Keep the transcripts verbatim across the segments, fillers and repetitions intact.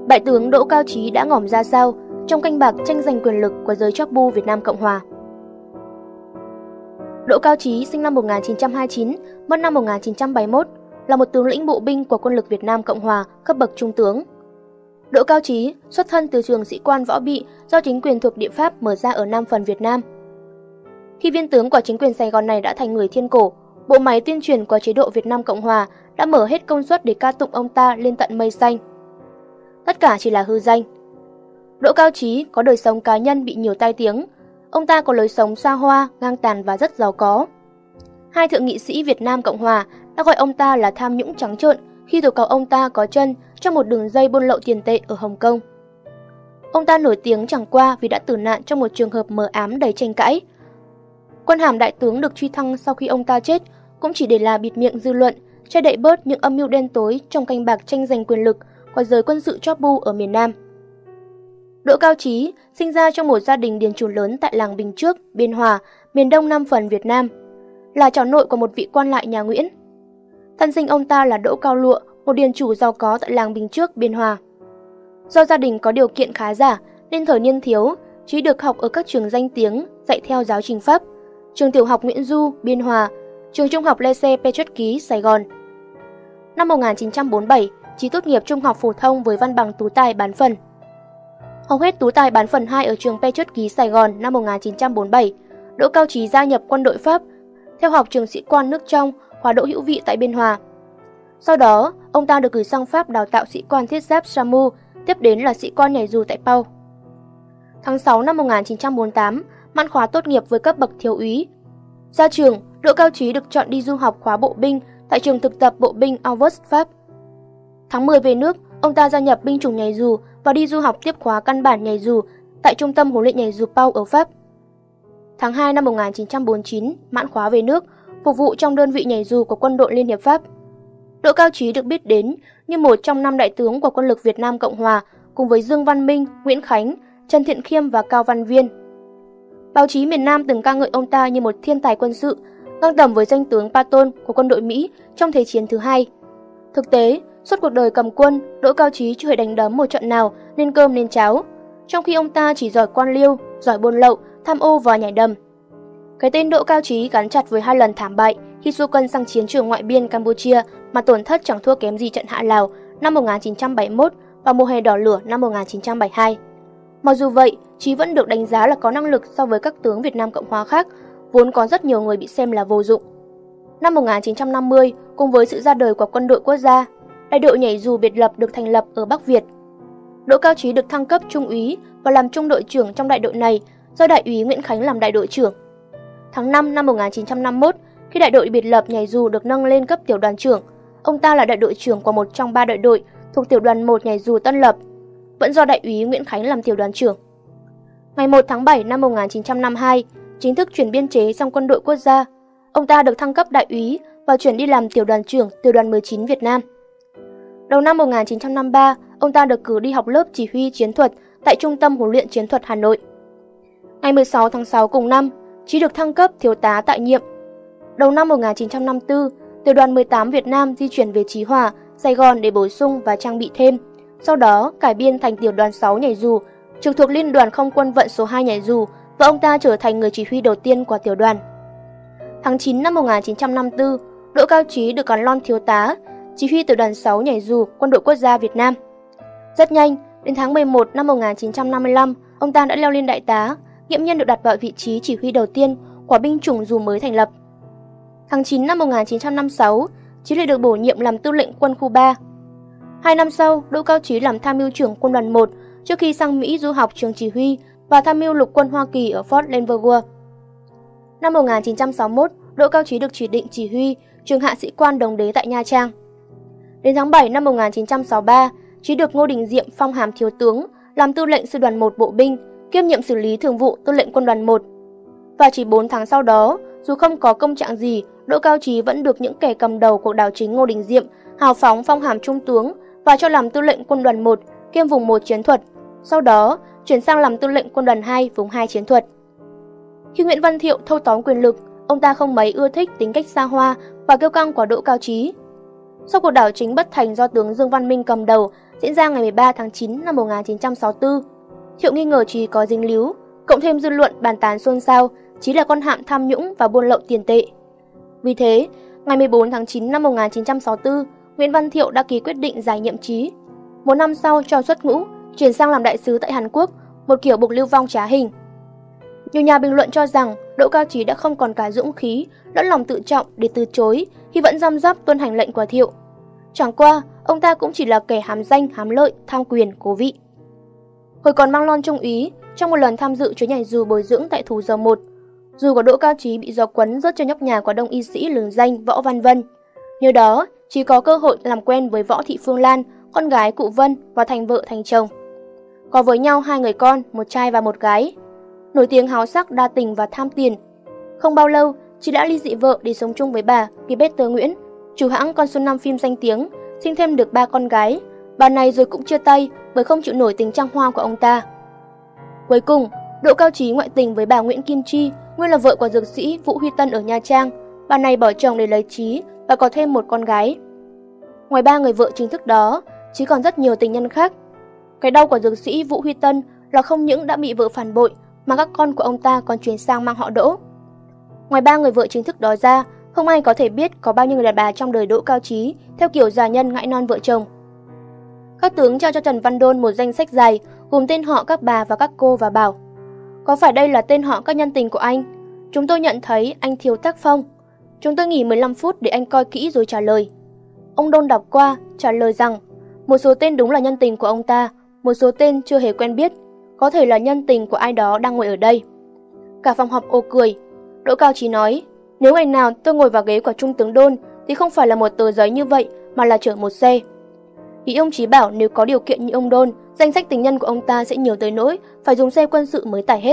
Đại tướng Đỗ Cao Trí đã ngỏm ra sao trong canh bạc tranh giành quyền lực của giới chóp bu Việt Nam Cộng Hòa. Đỗ Cao Trí sinh năm một nghìn chín trăm hai mươi chín, mất năm một nghìn chín trăm bảy mươi mốt, là một tướng lĩnh bộ binh của quân lực Việt Nam Cộng Hòa cấp bậc trung tướng. Đỗ Cao Trí xuất thân từ trường sĩ quan võ bị do chính quyền thuộc địa Pháp mở ra ở Nam phần Việt Nam. Khi viên tướng của chính quyền Sài Gòn này đã thành người thiên cổ, bộ máy tuyên truyền của chế độ Việt Nam Cộng Hòa đã mở hết công suất để ca tụng ông ta lên tận mây xanh. Tất cả chỉ là hư danh. Đỗ Cao Trí có đời sống cá nhân bị nhiều tai tiếng. Ông ta có lối sống xa hoa, ngang tàn và rất giàu có. Hai thượng nghị sĩ Việt Nam Cộng Hòa đã gọi ông ta là tham nhũng trắng trợn khi tố cáo ông ta có chân trong một đường dây buôn lậu tiền tệ ở Hồng Kông. Ông ta nổi tiếng chẳng qua vì đã tử nạn trong một trường hợp mờ ám đầy tranh cãi. Quân hàm đại tướng được truy thăng sau khi ông ta chết cũng chỉ để là bịt miệng dư luận, che đậy bớt những âm mưu đen tối trong canh bạc tranh giành quyền lực của giới quân sự chóp bu ở miền Nam. Đỗ Cao Trí sinh ra trong một gia đình điền chủ lớn tại làng Bình Trước, Biên Hòa, miền đông Nam phần Việt Nam, là cháu nội của một vị quan lại nhà Nguyễn. Thân sinh ông ta là Đỗ Cao Lụa, một điền chủ giàu có tại làng Bình Trước, Biên Hòa. Do gia đình có điều kiện khá giả nên thời niên thiếu, Trí được học ở các trường danh tiếng dạy theo giáo trình Pháp, trường tiểu học Nguyễn Du, Biên Hòa, trường trung học Lê Xe Petrus Ký, Sài Gòn. Năm một nghìn chín trăm bốn mươi bảy, Trí tốt nghiệp trung học phổ thông với văn bằng tú tài bán phần. Học hết tú tài bán phần hai ở trường Petrus Ký, Sài Gòn năm một nghìn chín trăm bốn mươi bảy, Đỗ Cao Trí gia nhập quân đội Pháp, theo học trường sĩ quan nước trong, khóa Đỗ Hữu Vị tại Biên Hòa. Sau đó, ông ta được gửi sang Pháp đào tạo sĩ quan thiết giáp Samu, tiếp đến là sĩ quan nhảy dù tại Pau. Tháng sáu năm một nghìn chín trăm bốn mươi tám, mãn khóa tốt nghiệp với cấp bậc thiếu úy. Ra trường, Đỗ Cao Trí được chọn đi du học khóa bộ binh tại trường thực tập bộ binh Auvers, Pháp. Tháng mười về nước, ông ta gia nhập binh chủng nhảy dù và đi du học tiếp khóa căn bản nhảy dù tại trung tâm huấn luyện nhảy dù Pau ở Pháp. Tháng hai năm một nghìn chín trăm bốn mươi chín, mãn khóa về nước, phục vụ trong đơn vị nhảy dù của quân đội Liên hiệp Pháp. Đỗ Cao Trí được biết đến như một trong năm đại tướng của quân lực Việt Nam Cộng Hòa cùng với Dương Văn Minh, Nguyễn Khánh, Trần Thiện Khiêm và Cao Văn Viên. Báo chí miền Nam từng ca ngợi ông ta như một thiên tài quân sự, ngang tầm với danh tướng Patton của quân đội Mỹ trong Thế chiến thứ hai. Thực tế, suốt cuộc đời cầm quân, Đỗ Cao Trí chưa hề đánh đấm một trận nào nên cơm nên cháo, trong khi ông ta chỉ giỏi quan liêu, giỏi buôn lậu, tham ô và nhảy đầm. Cái tên Đỗ Cao Trí gắn chặt với hai lần thảm bại khi xua quân sang chiến trường ngoại biên Campuchia mà tổn thất chẳng thua kém gì trận Hạ Lào năm một nghìn chín trăm bảy mươi mốt và mùa hè đỏ lửa năm một nghìn chín trăm bảy mươi hai. Mặc dù vậy, Trí vẫn được đánh giá là có năng lực so với các tướng Việt Nam Cộng Hòa khác, vốn có rất nhiều người bị xem là vô dụng. Năm một nghìn chín trăm năm mươi, cùng với sự ra đời của quân đội quốc gia, đại đội nhảy dù biệt lập được thành lập ở Bắc Việt. Đỗ Cao Trí được thăng cấp trung úy và làm trung đội trưởng trong đại đội này do đại úy Nguyễn Khánh làm đại đội trưởng. Tháng năm năm một nghìn chín trăm năm mươi mốt, khi đại đội biệt lập nhảy dù được nâng lên cấp tiểu đoàn trưởng, ông ta là đại đội trưởng của một trong ba đại đội thuộc tiểu đoàn một nhảy dù Tân Lập, vẫn do đại úy Nguyễn Khánh làm tiểu đoàn trưởng. Ngày một tháng bảy năm một nghìn chín trăm năm mươi hai, chính thức chuyển biên chế trong quân đội quốc gia, ông ta được thăng cấp đại úy và chuyển đi làm tiểu đoàn trưởng tiểu đoàn mười chín Việt Nam. Đầu năm một nghìn chín trăm năm mươi ba, ông ta được cử đi học lớp chỉ huy chiến thuật tại Trung tâm huấn luyện chiến thuật Hà Nội. Ngày mười sáu tháng sáu cùng năm, Trí được thăng cấp thiếu tá tại nhiệm. Đầu năm một nghìn chín trăm năm mươi tư, tiểu đoàn mười tám Việt Nam di chuyển về Chí Hòa, Sài Gòn để bổ sung và trang bị thêm. Sau đó, cải biên thành tiểu đoàn sáu nhảy dù, trực thuộc Liên đoàn Không quân vận số hai nhảy dù, và ông ta trở thành người chỉ huy đầu tiên của tiểu đoàn. Tháng chín năm một nghìn chín trăm năm mươi tư, Đỗ Cao Trí được gắn lon thiếu tá, chỉ huy tiểu đoàn sáu nhảy dù Quân đội Quốc gia Việt Nam. Rất nhanh, đến tháng mười một năm một nghìn chín trăm năm mươi lăm, ông ta đã leo lên đại tá, nghiễm nhiên được đặt vào vị trí chỉ huy đầu tiên của binh chủng dù mới thành lập. Tháng chín năm một nghìn chín trăm năm mươi sáu, Trí lại được bổ nhiệm làm tư lệnh quân khu ba. Hai năm sau, Đỗ Cao Trí làm tham mưu trưởng quân đoàn một trước khi sang Mỹ du học trường chỉ huy và tham mưu lục quân Hoa Kỳ ở Fort Leavenworth. Năm một nghìn chín trăm sáu mươi mốt, Đỗ Cao Trí được chỉ định chỉ huy trường hạ sĩ quan đồng đế tại Nha Trang. Đến tháng bảy năm một nghìn chín trăm sáu mươi ba, Trí được Ngô Đình Diệm phong hàm thiếu tướng, làm tư lệnh sư đoàn một bộ binh, kiêm nhiệm xử lý thường vụ tư lệnh quân đoàn một. Và chỉ bốn tháng sau đó, dù không có công trạng gì, Đỗ Cao Trí vẫn được những kẻ cầm đầu cuộc đảo chính Ngô Đình Diệm hào phóng phong hàm trung tướng và cho làm tư lệnh quân đoàn một, kiêm vùng một chiến thuật. Sau đó, chuyển sang làm tư lệnh quân đoàn hai, vùng hai chiến thuật. Khi Nguyễn Văn Thiệu thâu tóm quyền lực, ông ta không mấy ưa thích tính cách xa hoa và kiêu căng của Đỗ Cao Trí. Sau cuộc đảo chính bất thành do tướng Dương Văn Minh cầm đầu diễn ra ngày mười ba tháng chín năm một nghìn chín trăm sáu mươi tư, Thiệu nghi ngờ Chí có dính líu, cộng thêm dư luận bàn tán xôn xao Chí là con hạm tham nhũng và buôn lậu tiền tệ. Vì thế, ngày mười bốn tháng chín năm một nghìn chín trăm sáu mươi tư, Nguyễn Văn Thiệu đã ký quyết định giải nhiệm Chí. Một năm sau cho xuất ngũ, chuyển sang làm đại sứ tại Hàn Quốc, một kiểu buộc lưu vong trá hình. Nhiều nhà bình luận cho rằng Đỗ Cao Chí đã không còn cả dũng khí lẫn lòng tự trọng để từ chối khi vẫn răm rắp tuân hành lệnh của Thiệu. Chẳng qua, ông ta cũng chỉ là kẻ hám danh, hám lợi, tham quyền, cố vị. Hồi còn mang lon trung úy, trong một lần tham dự chuyến nhảy dù bồi dưỡng tại Thủ Dầu Một, dù của Đỗ Cao Chí bị gió quấn rớt trên nóc nhà của đông y sĩ lừng danh Võ Văn Vân. Nhờ đó, Chí có cơ hội làm quen với Võ Thị Phương Lan, con gái cụ Vân, và thành vợ thành chồng. Có với nhau hai người con, một trai và một gái. Nổi tiếng háo sắc, đa tình và tham tiền. Không bao lâu, Chí đã ly dị vợ để sống chung với bà Gilbert Nguyễn, chủ hãng Con số năm phim danh tiếng, sinh thêm được ba con gái. Bà này rồi cũng chia tay bởi không chịu nổi tình trăng hoa của ông ta. Cuối cùng, Đỗ Cao Chí ngoại tình với bà Nguyễn Kim Chi, nguyên là vợ của dược sĩ Vũ Huy Tân ở Nha Trang. Bà này bỏ chồng để lấy Chí và có thêm một con gái. Ngoài ba người vợ chính thức đó, Chí còn rất nhiều tình nhân khác. Cái đau của dược sĩ Vũ Huy Tân là không những đã bị vợ phản bội mà các con của ông ta còn chuyển sang mang họ Đỗ. Ngoài ba người vợ chính thức đó ra, không ai có thể biết có bao nhiêu người đàn bà trong đời Đỗ Cao Chí theo kiểu già nhân ngãi non vợ chồng. Các tướng trao cho Trần Văn Đôn một danh sách dài gồm tên họ các bà và các cô và bảo: có phải đây là tên họ các nhân tình của anh? Chúng tôi nhận thấy anh thiếu tác phong. Chúng tôi nghỉ mười lăm phút để anh coi kỹ rồi trả lời. Ông Đôn đọc qua, trả lời rằng một số tên đúng là nhân tình của ông ta, một số tên chưa hề quen biết, có thể là nhân tình của ai đó đang ngồi ở đây. Cả phòng họp ồ cười. Đỗ Cao Chí nói, nếu ngày nào tôi ngồi vào ghế của Trung tướng Đôn thì không phải là một tờ giấy như vậy mà là chở một xe. Ý ông Chí bảo nếu có điều kiện như ông Đôn, danh sách tình nhân của ông ta sẽ nhiều tới nỗi phải dùng xe quân sự mới tải hết.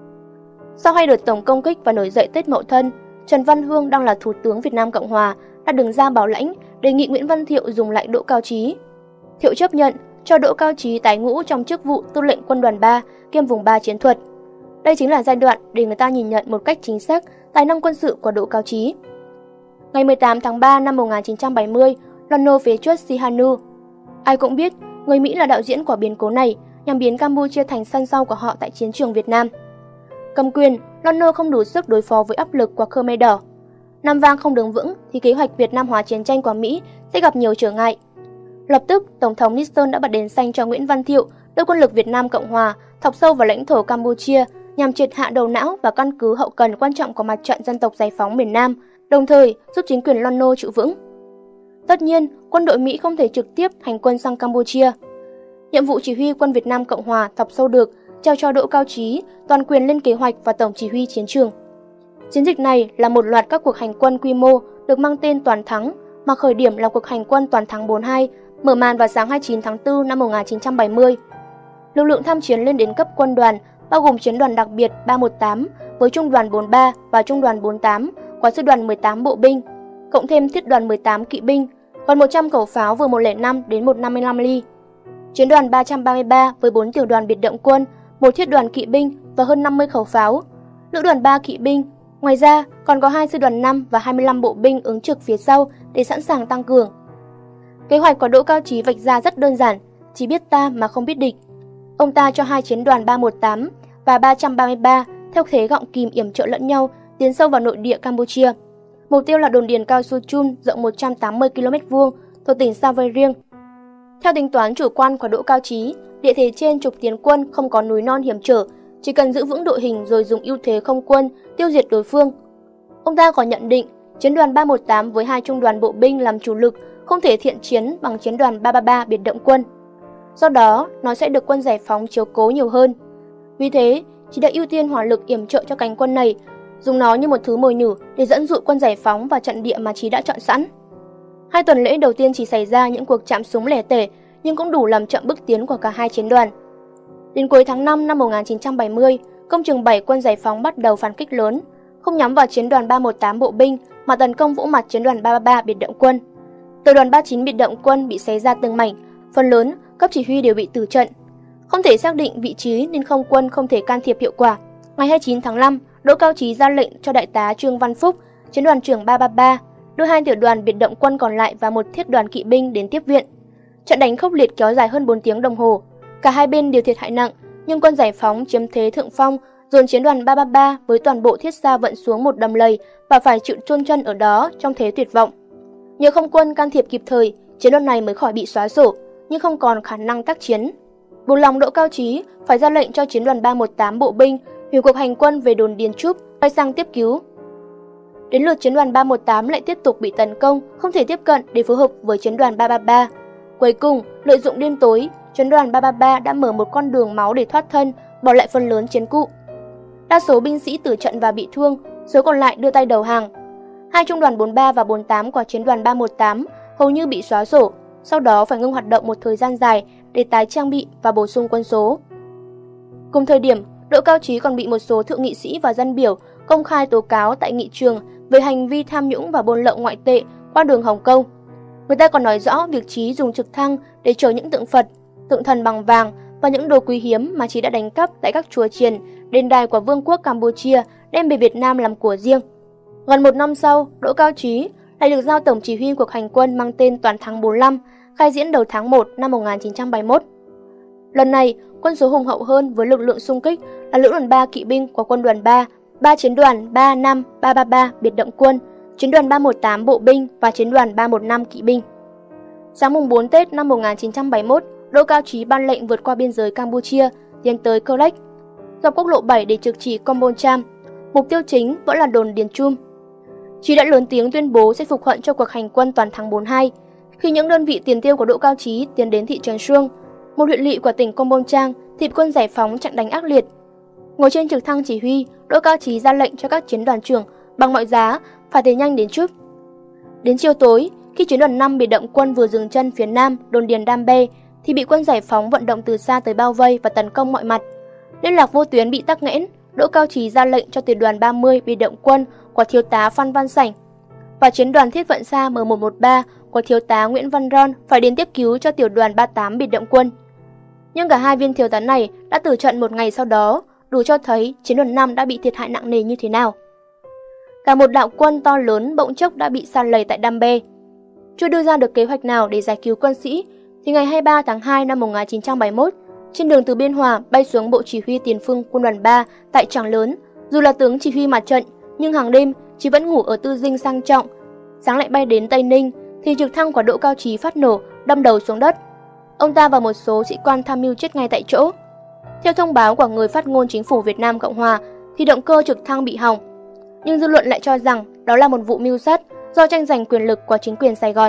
Sau hai đợt tổng công kích và nổi dậy Tết Mậu Thân, Trần Văn Hương đang là Thủ tướng Việt Nam Cộng Hòa đã đứng ra bảo lãnh đề nghị Nguyễn Văn Thiệu dùng lại Đỗ Cao Chí. Thiệu chấp nhận cho Đỗ Cao Chí tái ngũ trong chức vụ tư lệnh quân đoàn ba kiêm vùng ba chiến thuật. Đây chính là giai đoạn để người ta nhìn nhận một cách chính xác tài năng quân sự của Đỗ Cao Chí. Ngày mười tám tháng ba năm một nghìn chín trăm bảy mươi, Lon phế truất Sihanouk. Ai cũng biết, người Mỹ là đạo diễn của biến cố này nhằm biến Campuchia thành sân sau của họ tại chiến trường Việt Nam. Cầm quyền, Lon không đủ sức đối phó với áp lực của Khmer Đỏ. Nam vang không đứng vững thì kế hoạch Việt Nam hóa chiến tranh của Mỹ sẽ gặp nhiều trở ngại. Lập tức, Tổng thống Nixon đã bật đèn xanh cho Nguyễn Văn Thiệu đưa quân lực Việt Nam Cộng Hòa thọc sâu vào lãnh thổ Campuchia nhằm triệt hạ đầu não và căn cứ hậu cần quan trọng của mặt trận dân tộc giải phóng miền Nam, đồng thời giúp chính quyền Lon trụ vững. Tất nhiên, quân đội Mỹ không thể trực tiếp hành quân sang Campuchia. Nhiệm vụ chỉ huy quân Việt Nam Cộng Hòa thọc sâu được trao cho Đỗ Cao Chí toàn quyền lên kế hoạch và tổng chỉ huy chiến trường. Chiến dịch này là một loạt các cuộc hành quân quy mô được mang tên Toàn Thắng, mà khởi điểm là cuộc hành quân Toàn Thắng bốn mươi hai, mở màn vào sáng hai mươi chín tháng tư năm một nghìn chín trăm bảy mươi. Lực lượng tham chiến lên đến cấp quân đoàn, bao gồm chiến đoàn đặc biệt ba một tám với trung đoàn bốn mươi ba và trung đoàn bốn mươi tám của sư đoàn mười tám bộ binh, cộng thêm thiết đoàn mười tám kỵ binh, còn một trăm khẩu pháo vừa một không năm đến một năm mươi lăm ly. Chiến đoàn ba trăm ba mươi ba với bốn tiểu đoàn biệt động quân, một thiết đoàn kỵ binh và hơn năm mươi khẩu pháo. Lữ đoàn ba kỵ binh. Ngoài ra, còn có hai sư đoàn năm và hai mươi lăm bộ binh ứng trực phía sau để sẵn sàng tăng cường. Kế hoạch của Đỗ Cao Chí vạch ra rất đơn giản, chỉ biết ta mà không biết địch. Ông ta cho hai chiến đoàn ba một tám và ba trăm ba mươi ba theo thế gọng kìm yểm trợ lẫn nhau tiến sâu vào nội địa Campuchia. Mục tiêu là đồn điền cao su Chun rộng một trăm tám mươi ki lô mét vuông thuộc tỉnh Savay Rieng. Theo tính toán chủ quan của Đỗ Cao Chí, địa thế trên trục tiến quân không có núi non hiểm trở, chỉ cần giữ vững đội hình rồi dùng ưu thế không quân tiêu diệt đối phương. Ông ta còn nhận định chiến đoàn ba một tám với hai trung đoàn bộ binh làm chủ lực không thể thiện chiến bằng chiến đoàn ba ba ba biệt động quân. Do đó, nó sẽ được quân giải phóng chiếu cố nhiều hơn. Vì thế, chỉ đã ưu tiên hỏa lực yểm trợ cho cánh quân này, dùng nó như một thứ mồi nhử để dẫn dụ quân giải phóng vào trận địa mà Chí đã chọn sẵn. Hai tuần lễ đầu tiên chỉ xảy ra những cuộc chạm súng lẻ tẻ, nhưng cũng đủ làm chậm bước tiến của cả hai chiến đoàn. Đến cuối tháng năm năm một nghìn chín trăm bảy mươi, công trường bảy quân giải phóng bắt đầu phản kích lớn, không nhắm vào chiến đoàn ba một tám bộ binh mà tấn công vỗ mặt chiến đoàn ba ba ba biệt động quân. Tiểu đoàn ba mươi chín biệt động quân bị xé ra từng mảnh, phần lớn cấp chỉ huy đều bị tử trận. Không thể xác định vị trí nên không quân không thể can thiệp hiệu quả. Ngày hai mươi chín tháng năm, Đỗ Cao Chí ra lệnh cho đại tá Trương Văn Phúc, chiến đoàn trưởng ba ba ba, đưa hai tiểu đoàn biệt động quân còn lại và một thiết đoàn kỵ binh đến tiếp viện. Trận đánh khốc liệt kéo dài hơn bốn tiếng đồng hồ. Cả hai bên đều thiệt hại nặng, nhưng quân giải phóng chiếm thế thượng phong, dồn chiến đoàn ba ba ba với toàn bộ thiết xa vận xuống một đầm lầy và phải chịu chôn chân ở đó trong thế tuyệt vọng. Nhờ không quân can thiệp kịp thời, chiến đoàn này mới khỏi bị xóa sổ, nhưng không còn khả năng tác chiến. Buộc lòng Đỗ Cao Trí phải ra lệnh cho chiến đoàn ba một tám bộ binh hủy cuộc hành quân về đồn Điền Trúc, quay sang tiếp cứu. Đến lượt chiến đoàn ba một tám lại tiếp tục bị tấn công, không thể tiếp cận để phối hợp với chiến đoàn ba ba ba. Cuối cùng, lợi dụng đêm tối, chiến đoàn ba ba ba đã mở một con đường máu để thoát thân, bỏ lại phần lớn chiến cụ. Đa số binh sĩ tử trận và bị thương, số còn lại đưa tay đầu hàng. Hai trung đoàn bốn ba và bốn tám của chiến đoàn ba một tám hầu như bị xóa sổ, sau đó phải ngưng hoạt động một thời gian dài để tái trang bị và bổ sung quân số. Cùng thời điểm, Đỗ Cao Trí còn bị một số thượng nghị sĩ và dân biểu công khai tố cáo tại nghị trường về hành vi tham nhũng và buôn lậu ngoại tệ qua đường Hồng Kông. Người ta còn nói rõ việc Trí dùng trực thăng để chở những tượng Phật, tượng thần bằng vàng và những đồ quý hiếm mà Trí đã đánh cắp tại các chùa chiền, đền đài của Vương quốc Campuchia đem về Việt Nam làm của riêng. Gần một năm sau, Đỗ Cao Trí lại được giao tổng chỉ huy cuộc hành quân mang tên Toàn thắng bốn lăm, khai diễn đầu tháng một năm một nghìn chín trăm bảy mươi mốt. Lần này, quân số hùng hậu hơn với lực lượng xung kích là lữ đoàn ba kỵ binh của quân đoàn ba, ba chiến đoàn ba năm, ba ba ba biệt động quân, chiến đoàn ba một tám bộ binh và chiến đoàn ba một năm kỵ binh. Sáng mùng bốn Tết năm một nghìn chín trăm bảy mươi mốt, Đỗ Cao Trí ban lệnh vượt qua biên giới Campuchia, tiến tới Cơ Lách, dọc quốc lộ bảy để trực chỉ Kompong Cham. Mục tiêu chính vẫn là đồn Điền Chum. Trí đã lớn tiếng tuyên bố sẽ phục hận cho cuộc hành quân Toàn thắng bốn hai. Khi những đơn vị tiền tiêu của Đỗ Cao Trí tiến đến thị trấn Suông, một huyện lỵ của tỉnh Kompong Cham, thì quân giải phóng chặn đánh ác liệt. Ngồi trên trực thăng chỉ huy, Đỗ Cao Trí ra lệnh cho các chiến đoàn trưởng bằng mọi giá phải tiến nhanh đến Chúp. Đến chiều tối, khi chiến đoàn năm biệt động quân vừa dừng chân phía nam đồn Điền Đam Bê, thì bị quân giải phóng vận động từ xa tới bao vây và tấn công mọi mặt. Liên lạc vô tuyến bị tắc nghẽn, Đỗ Cao Trí ra lệnh cho tiểu đoàn ba mươi biệt động quân của thiếu tá Phan Văn Sảnh và chiến đoàn thiết vận xa M một một ba của thiếu tá Nguyễn Văn Ron phải đến tiếp cứu cho tiểu đoàn ba tám biệt động quân. Nhưng cả hai viên thiếu tá này đã tử trận một ngày sau đó, đủ cho thấy chiến đoàn năm đã bị thiệt hại nặng nề như thế nào. Cả một đạo quân to lớn bỗng chốc đã bị san lầy tại Đam Bê. Chưa đưa ra được kế hoạch nào để giải cứu quân sĩ, thì ngày hai mươi ba tháng hai năm một nghìn chín trăm bảy mươi mốt, trên đường từ Biên Hòa bay xuống bộ chỉ huy tiền phương quân đoàn ba tại Tràng Lớn, dù là tướng chỉ huy mặt trận, nhưng hàng đêm Trí vẫn ngủ ở tư dinh sang trọng. Sáng lại bay đến Tây Ninh, thì trực thăng của Đỗ Cao Trí phát nổ, đâm đầu xuống đất. Ông ta và một số sĩ quan tham mưu chết ngay tại chỗ. Theo thông báo của người phát ngôn chính phủ Việt Nam Cộng Hòa, thì động cơ trực thăng bị hỏng, nhưng dư luận lại cho rằng đó là một vụ mưu sát do tranh giành quyền lực của chính quyền Sài Gòn.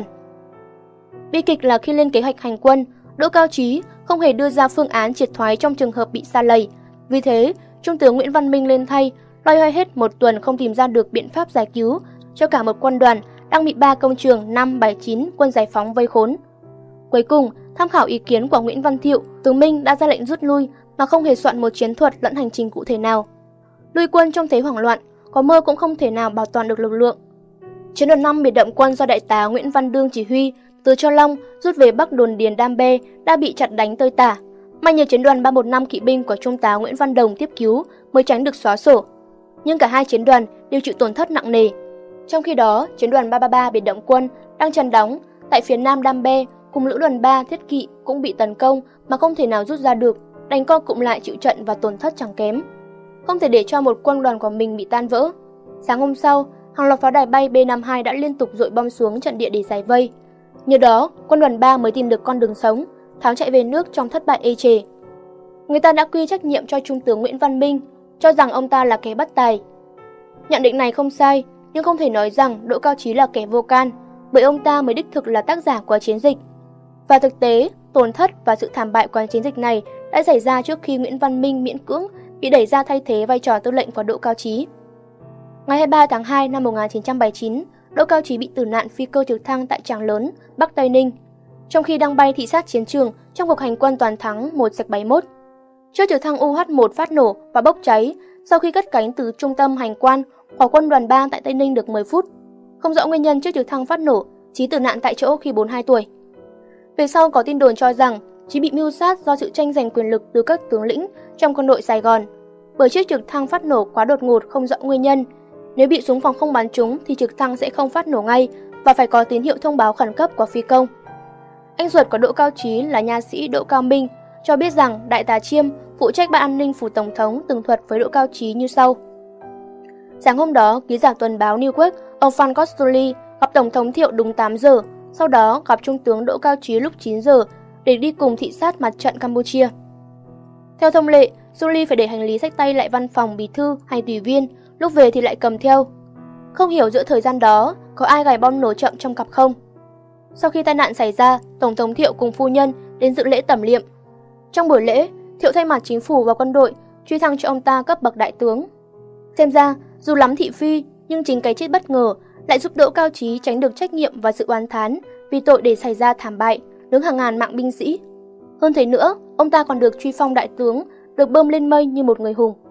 Bi kịch là khi lên kế hoạch hành quân, Đỗ Cao Trí không hề đưa ra phương án triệt thoái trong trường hợp bị sa lầy. Vì thế, Trung tướng Nguyễn Văn Minh lên thay, loay hoay hết một tuần không tìm ra được biện pháp giải cứu cho cả một quân đoàn đang bị ba công trường năm bảy chín quân giải phóng vây khốn. Cuối cùng, tham khảo ý kiến của Nguyễn Văn Thiệu, tướng Minh đã ra lệnh rút lui mà không hề soạn một chiến thuật lẫn hành trình cụ thể nào. Lui quân trong thế hoảng loạn, có mơ cũng không thể nào bảo toàn được lực lượng. Chiến đoàn năm biệt động quân do đại tá Nguyễn Văn Đương chỉ huy từ Cho Long rút về bắc đồn Điền Đam Bê đã bị chặn đánh tơi tả. May nhờ chiến đoàn ba một năm kỵ binh của trung tá Nguyễn Văn Đồng tiếp cứu mới tránh được xóa sổ. Nhưng cả hai chiến đoàn đều chịu tổn thất nặng nề. Trong khi đó, chiến đoàn ba ba ba biệt động quân đang trần đóng tại phía nam Đam Bê cùng lữ đoàn ba thiết kỵ cũng bị tấn công mà không thể nào rút ra được, đành co cụm lại chịu trận và tổn thất chẳng kém. Không thể để cho một quân đoàn của mình bị tan vỡ. Sáng hôm sau, hàng loạt pháo đài bay B năm mươi hai đã liên tục dội bom xuống trận địa để giải vây. Nhờ đó, quân đoàn ba mới tìm được con đường sống, tháo chạy về nước trong thất bại ê chề. Người ta đã quy trách nhiệm cho Trung tướng Nguyễn Văn Minh, cho rằng ông ta là kẻ bất tài. Nhận định này không sai, nhưng không thể nói rằng Đỗ Cao Trí là kẻ vô can, bởi ông ta mới đích thực là tác giả của chiến dịch. Và thực tế, tổn thất và sự thảm bại của chiến dịch này đã xảy ra trước khi Nguyễn Văn Minh miễn cưỡng bị đẩy ra thay thế vai trò tư lệnh của Đỗ Cao Trí. Ngày hai mươi ba tháng hai năm một nghìn chín trăm bảy mươi chín, Đỗ Cao Trí bị tử nạn phi cơ trực thăng tại Tràng Lớn, Bắc Tây Ninh, trong khi đang bay thị sát chiến trường trong cuộc hành quân toàn thắng một bảy mươi mốt. Chiếc trực thăng U H một phát nổ và bốc cháy sau khi cất cánh từ trung tâm hành quan của quân đoàn ba tại Tây Ninh được mười phút. Không rõ nguyên nhân chiếc trực thăng phát nổ, Trí tử nạn tại chỗ khi bốn mươi hai tuổi. Về sau có tin đồn cho rằng Trí bị mưu sát do sự tranh giành quyền lực từ các tướng lĩnh trong quân đội Sài Gòn. Bởi chiếc trực thăng phát nổ quá đột ngột không rõ nguyên nhân, Nếu bị súng phòng không bắn trúng thì trực thăng sẽ không phát nổ ngay và phải có tín hiệu thông báo khẩn cấp của phi công. Anh ruột của Đỗ Cao Trí là nha sĩ Đỗ Cao Minh cho biết rằng Đại tá Chiêm, phụ trách ban an ninh phủ Tổng thống, tường thuật với Đỗ Cao Trí như sau. Sáng hôm đó, ký giả tuần báo New York, ông Phan Costoli gặp Tổng thống Thiệu đúng tám giờ, sau đó gặp Trung tướng Đỗ Cao Trí lúc chín giờ để đi cùng thị sát mặt trận Campuchia. Theo thông lệ, Soli phải để hành lý xách tay lại văn phòng bí thư hay tùy viên, lúc về thì lại cầm theo. Không hiểu giữa thời gian đó có ai gài bom nổ chậm trong cặp không. Sau khi tai nạn xảy ra, Tổng thống Thiệu cùng phu nhân đến dự lễ tẩm liệm. Trong buổi lễ, Thiệu thay mặt chính phủ và quân đội truy thăng cho ông ta cấp bậc đại tướng. Xem ra, dù lắm thị phi, nhưng chính cái chết bất ngờ lại giúp Đỗ Cao Trí tránh được trách nhiệm và sự oán thán vì tội để xảy ra thảm bại, nướng hàng ngàn mạng binh sĩ. Hơn thế nữa, ông ta còn được truy phong đại tướng, được bơm lên mây như một người hùng.